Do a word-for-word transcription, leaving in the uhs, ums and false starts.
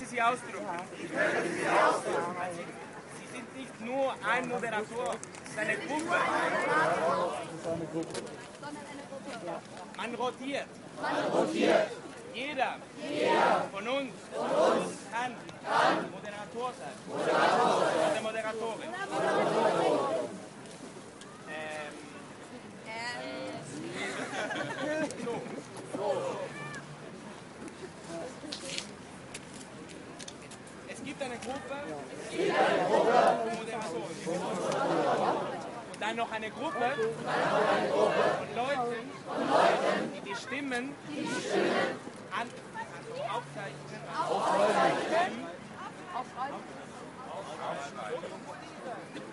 Sie ausdrücken? Ich möchte Sie ausdrücken. Sie sind nicht nur ein Moderator, es ist eine Gruppe. Man rotiert. Man rotiert. Jeder, Jeder von uns, von uns kann, kann Moderator sein. Moderator sein. Oder Moderatorin. Ähm, so. Es gibt eine Gruppe, Es gibt eine Gruppe Moderatoren. Und dann noch eine Gruppe von Leuten, die die Stimmen, an, also aufzeichnen, aufzeichnen, aufschreiben.